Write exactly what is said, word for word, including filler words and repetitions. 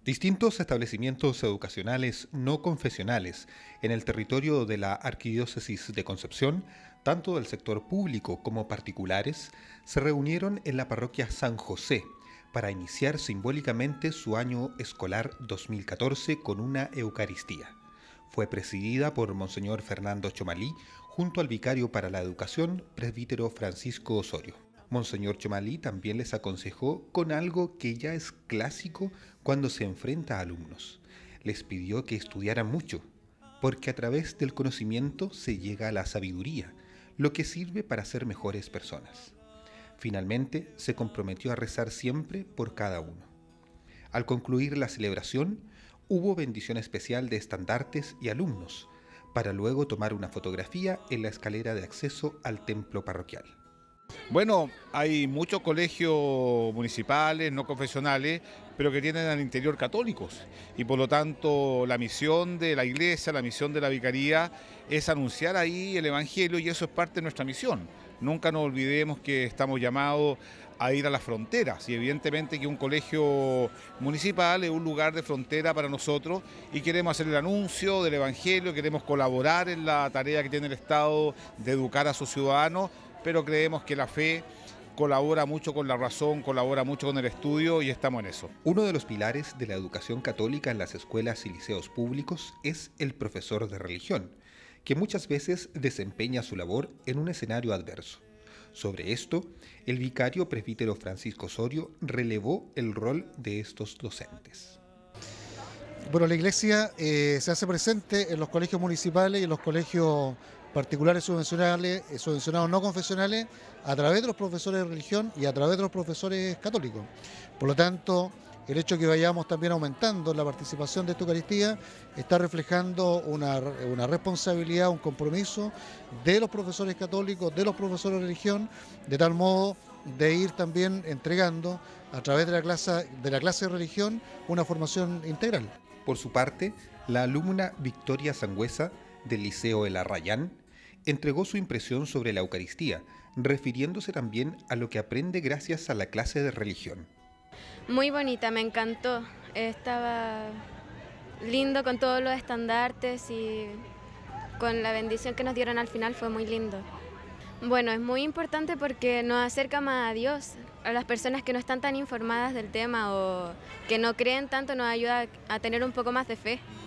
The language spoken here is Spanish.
Distintos establecimientos educacionales no confesionales en el territorio de la Arquidiócesis de Concepción, tanto del sector público como particulares, se reunieron en la parroquia San José para iniciar simbólicamente su año escolar dos mil catorce con una Eucaristía. Fue presidida por Monseñor Fernando Chomalí junto al vicario para la educación, presbítero Francisco Osorio. Monseñor Chomalí también les aconsejó con algo que ya es clásico cuando se enfrenta a alumnos. Les pidió que estudiaran mucho, porque a través del conocimiento se llega a la sabiduría, lo que sirve para ser mejores personas. Finalmente, se comprometió a rezar siempre por cada uno. Al concluir la celebración, hubo bendición especial de estandartes y alumnos, para luego tomar una fotografía en la escalera de acceso al templo parroquial. Bueno, hay muchos colegios municipales, no confesionales, pero que tienen al interior católicos y por lo tanto la misión de la iglesia, la misión de la vicaría es anunciar ahí el evangelio y eso es parte de nuestra misión. Nunca nos olvidemos que estamos llamados a ir a las fronteras y evidentemente que un colegio municipal es un lugar de frontera para nosotros y queremos hacer el anuncio del evangelio, queremos colaborar en la tarea que tiene el Estado de educar a sus ciudadanos, pero creemos que la fe colabora mucho con la razón, colabora mucho con el estudio y estamos en eso. Uno de los pilares de la educación católica en las escuelas y liceos públicos es el profesor de religión, que muchas veces desempeña su labor en un escenario adverso. Sobre esto, el vicario presbítero Francisco Osorio relevó el rol de estos docentes. Bueno, la Iglesia eh, se hace presente en los colegios municipales y en los colegios particulares subvencionales, eh, subvencionados no confesionales, a través de los profesores de religión y a través de los profesores católicos. Por lo tanto, el hecho de que vayamos también aumentando la participación de esta Eucaristía está reflejando una, una responsabilidad, un compromiso de los profesores católicos, de los profesores de religión, de tal modo de ir también entregando a través de la clase de, la clase de religión una formación integral. Por su parte, la alumna Victoria Sangüesa del Liceo El Arrayán entregó su impresión sobre la Eucaristía, refiriéndose también a lo que aprende gracias a la clase de religión. Muy bonita, me encantó. Estaba lindo con todos los estandartes y con la bendición que nos dieron al final fue muy lindo. Bueno, es muy importante porque nos acerca más a Dios. A las personas que no están tan informadas del tema o que no creen tanto nos ayuda a tener un poco más de fe.